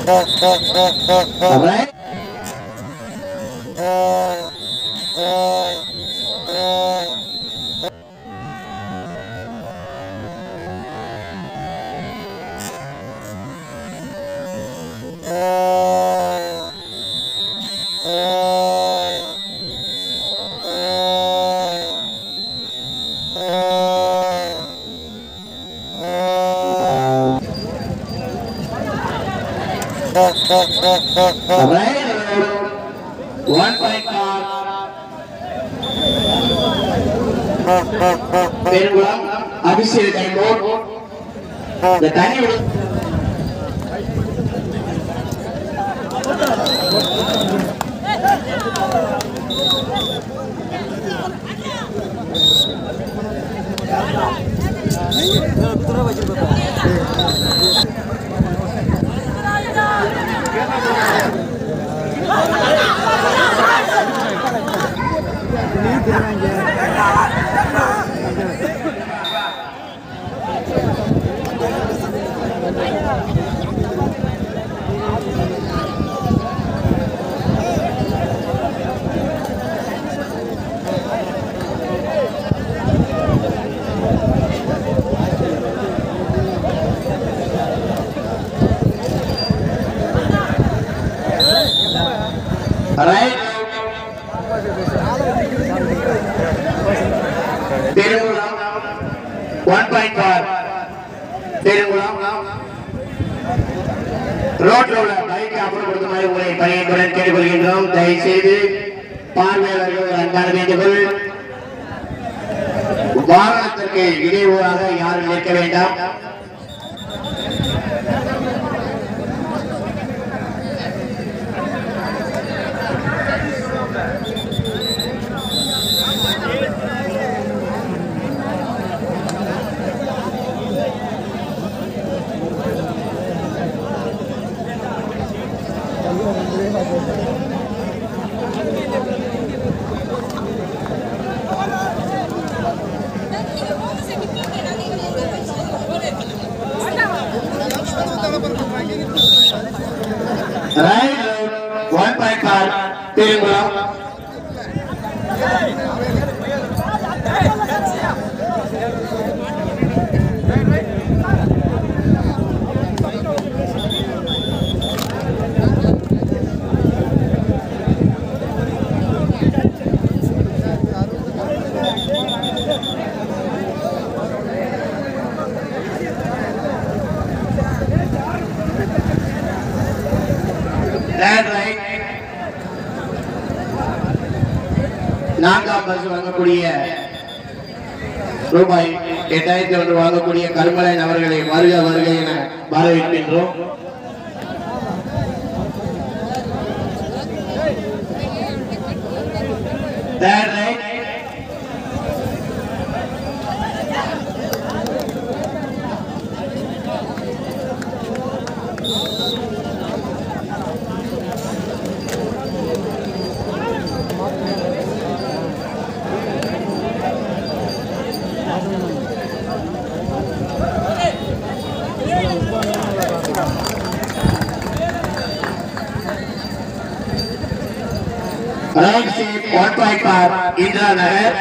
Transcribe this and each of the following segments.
All right. All right. 1 point card. Perulam, Abhishek time mode. The tiny right. Perulam, 1 point card. Perulam, road roller, bike after the my way, paying and careful in room, they say the partner and carnival. Varanatake, video, yard, make a window. Right, 1 point card. Perulam. That right. நான்காம் பரிசு வாங்கக்கூடிய ரூபாய் 8000 வாங்கக்கூடிய கருமலையன் அவர்களை வருக வருக என வரவேற்கின்றோம். That right. Right seat 1 point card. Indra Nagar.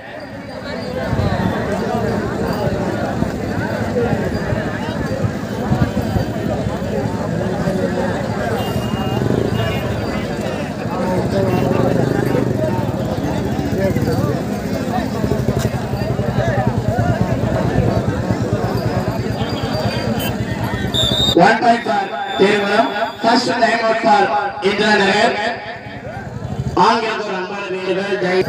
One point for Perulam. First time out for Indra Nagar. ஆங்கிலத்தோர் அன்பான வேண்டுகள் Jai.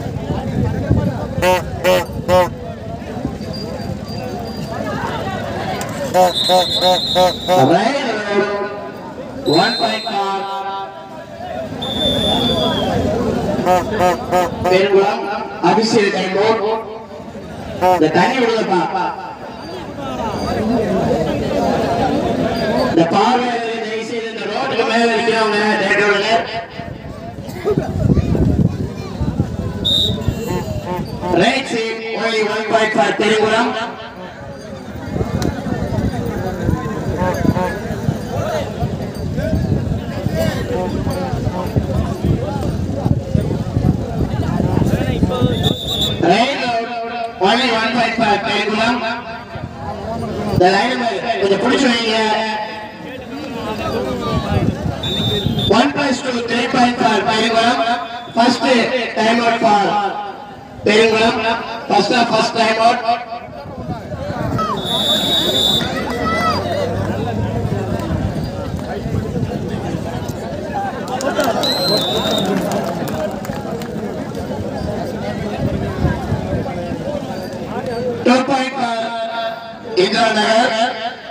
Right, 1 point card. Perulam, Abhishek time mode. The tiny விடுதப்பா. The power they say in the road மேல இருக்கிறவங்க தேடுறவங்க. Right seat, only 1 point for Perulam. பெருங்குளம். இந்த line கொஞ்சம் பிடிச்சு வைங்க. 1+2 3.5 பெருங்குளம். First time out for Perungulam. First time out. Indra Nagar.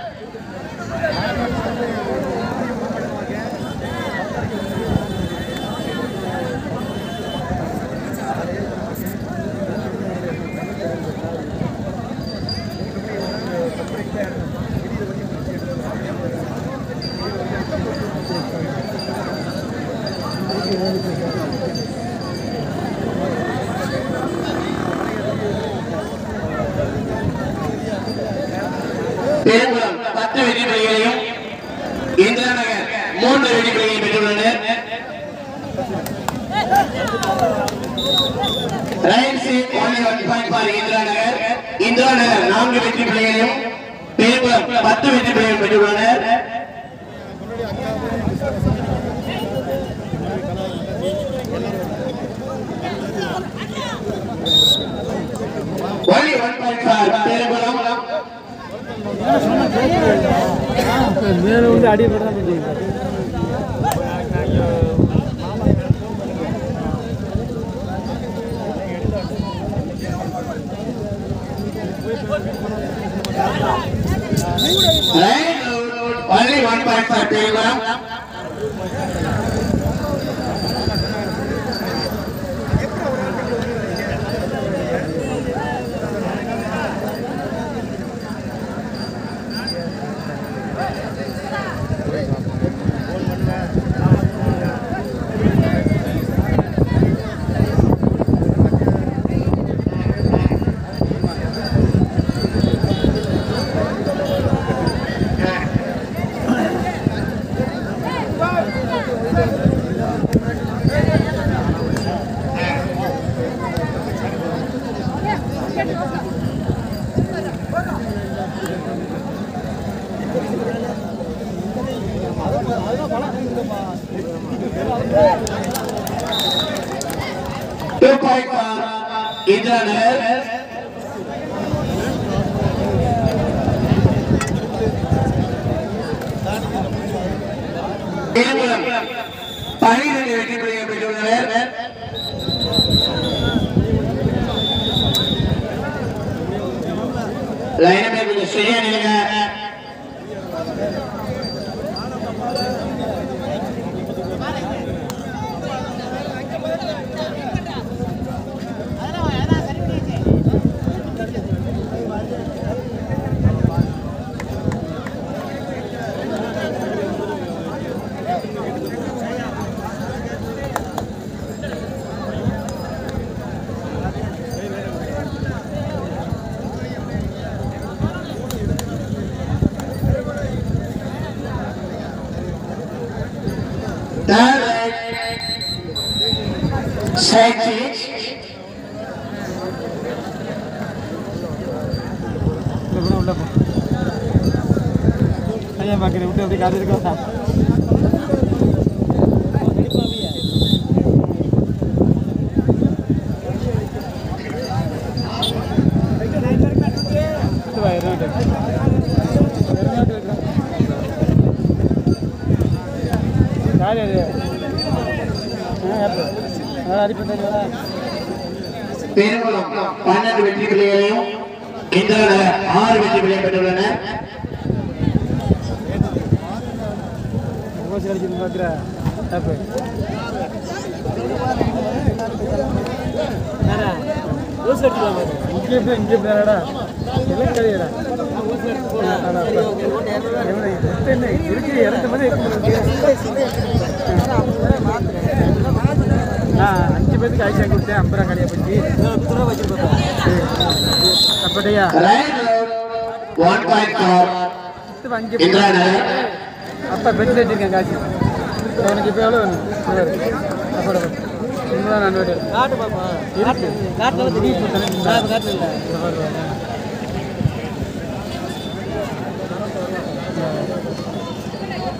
பெருங்குளம் 10 வெற்றி புள்ளிகளையும் இந்திரா நகர் 3 வெற்றி புள்ளிகளையும் பெற்றுள்ளனர். இந்திரா நகர் 4 வெற்றி புள்ளிகளையும் பெருங்குளம் 10 வெற்றி புள்ளிகளையும் பெற்றுள்ளனர். only 1.5 பெருங்குளம் மேல வந்து அடி போடுறா பண்ணுங்க. only 1.5 பெருங்குளம். Indra Nagar. பெருங்குளம் 12 வெற்றி புள்ளிகளை பெற்றுள்ளனர். லைனை கொஞ்சம் சரியா நிலைங்க. பெருங்குளம் 12 வெற்றி புள்ளிகளையும் இந்திரா நகர் 6 வெற்றி புள்ளிகளை பெற்றுள்ளனர். அஞ்சு பேருக்கு ஐசா கொடுத்தேன் 50 ரூபா கடையை பற்றி அப்படியா அப்பா பெற்று வச்சிருக்கேன் காசு எனக்கு இப்போ எவ்வளோ வேணும் அப்போ நான் இருக்கு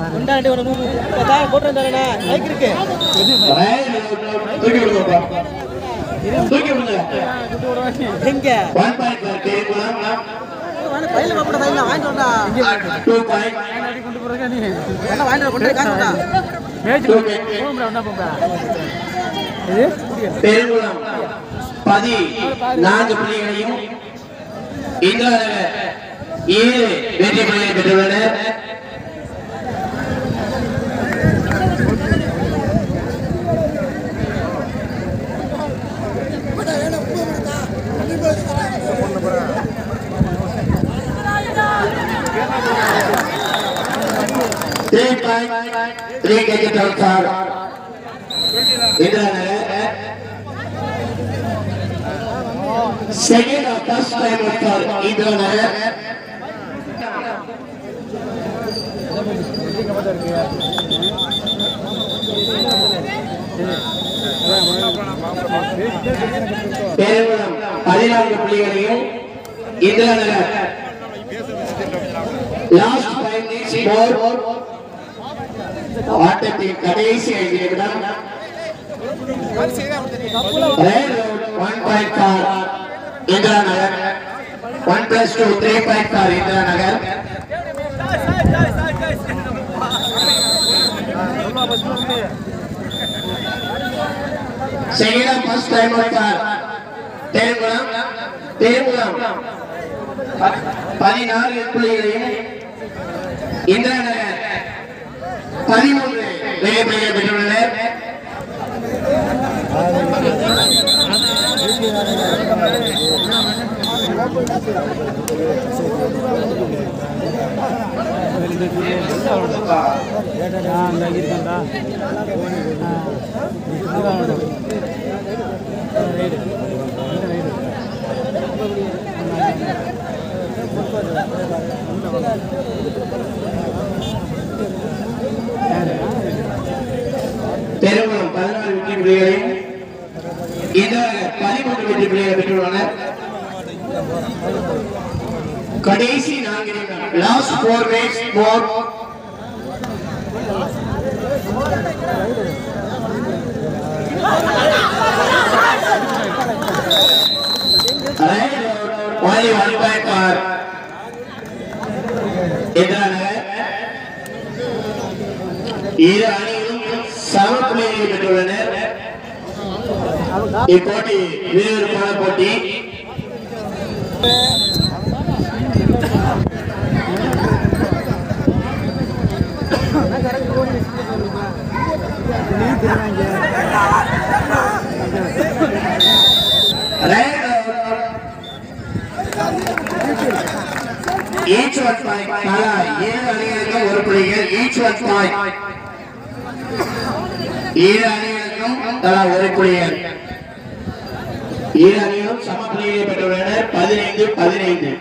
கொண்டாடி ஒரு போட்டு தரேண்ணா மைக் இருக்கு தூக்கி விடுங்க தூக்கி விடுங்க எங்க 1 பாயிண்ட் கேக்குலாம் பையில போட பையில வாங்கி சொன்னா 2 பாயிண்ட் கொண்டு போறங்க நீ என்ன வாங்கி கொண்டு காசு சொன்னா மேட்ச் போம்டா என்ன போம்டா இது பெருங்குளம் 14 புள்ளிகளையும் இந்திராநகர் 7 வெற்றி புள்ளிகளை பெற்றுள்ளனர். Second or first time for Indranagar. பெருங்குளம் 14 புள்ளிகளையும் இந்திராநகர் லாஸ்ட் 5 minutes more ஆட்டத்தின் கடைசி 5 நிமிடம். Red road 1 point for Indranagar, 1+2 3 point for Indranagar. Second and first time for Terengulam 14 புள்ளிகளையும் இந்திராநகர் 13 வெற்றி புள்ளிகளை பெற்றுள்ளனர். பெருங்குளம் 14 வெற்றி புள்ளிகளையும் இந்திராநகர் 13 வெற்றி புள்ளிகளை பெற்றுள்ளனர். கடைசி 4 நிமிடம் last 4 minutes more. Only 1 point for Indranagar. இரு அணிகளும் சம புள்ளிகளை பெற்றுள்ளனர். இப்போட்டி விறுவிறுப்பான போட்டி. Each 1 point. தலா 7 அணிகளுக்கும் 1 புள்ளிகள். Each 1 point. 7 அணிகளுக்கும் தலா 1 புள்ளிகள். 7 அணிகளும் சம புள்ளிகளை பெற்றுள்ளனர். 15-15.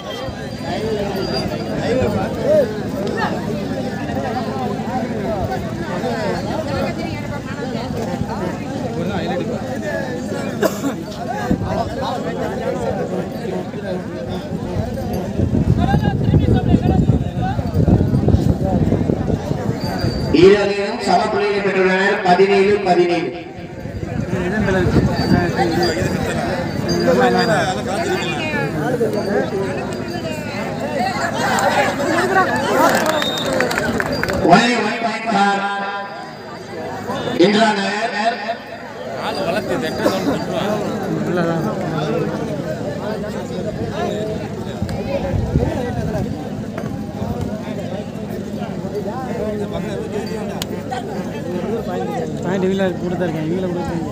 ஈரணியும் சம புள்ளிகளை பெற்றுள்ளனர். 17-17. Only 1 point for Indranagar. Point இவங்கள கொடுத்துருக்கேன் இவங்கள கொடுத்துருக்கேன்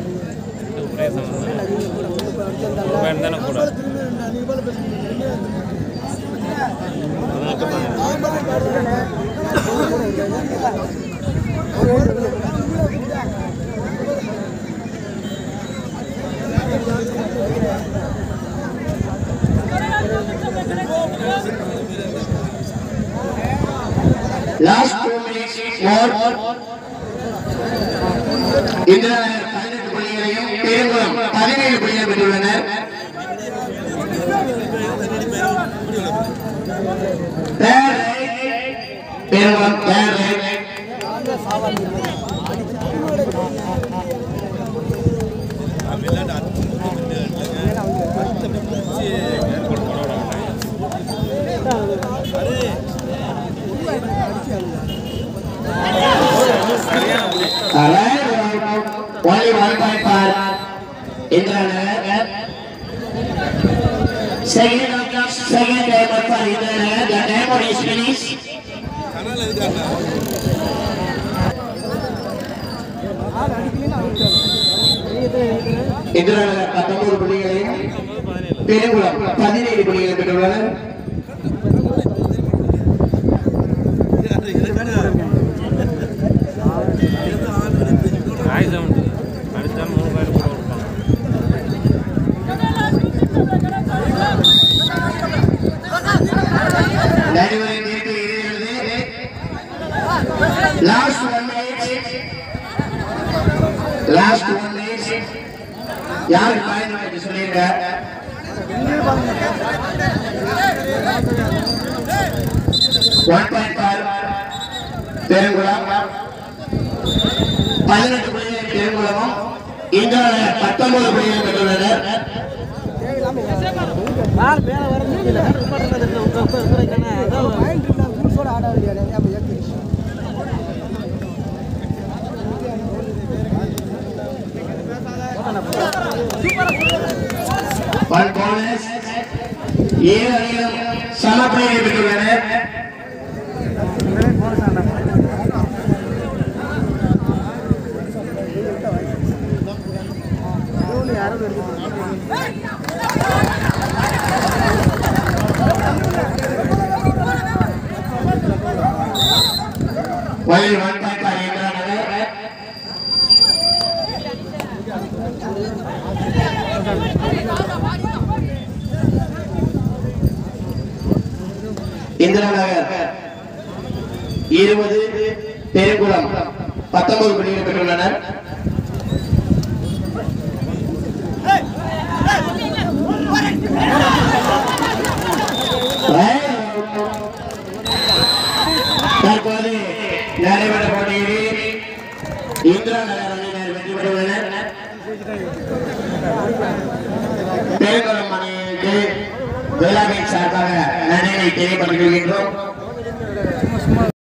கூட Last 2 minutes more. இந்திராநகர் 18 புள்ளிகளையும் பெருங்குளம் 17 புள்ளிகளை பெற்றுள்ளனர். Perungulam third right. Only 1 point for Indranagar. Second timer for Indranagar. The timer is finished. Indranagar 19 புள்ளிகளையும் பெருங்குளம் 17 புள்ளிகளை பெற்றுள்ளனர். Last one minute. யாருக்கு பாயிண்ட் வாங்கி சொல்லிருங்க. பெருங்குளம் 18 புள்ளிகளை பெருங்குளமும் இந்திராநகர் 19 புள்ளிகளை பெற்றுள்ளனர். One bonus. ஏழு அணிகளும் சம புள்ளிகளை பெற்றுள்ளனர். While 1 point for Indranagar. Indranagar 20 பெருங்குளம் 19 புள்ளிகளை பெற்றுள்ளனர். தற்போது நடைபெற்ற போட்டியில் இந்திராநகர் அணியினர் வெற்றி பெற்றுள்ளனர். பெருங்குளம் அணிக்கு விழாவின் சார்பாக நன்றியை தெரியப்படுத்திக் கொள்கின்றோம்.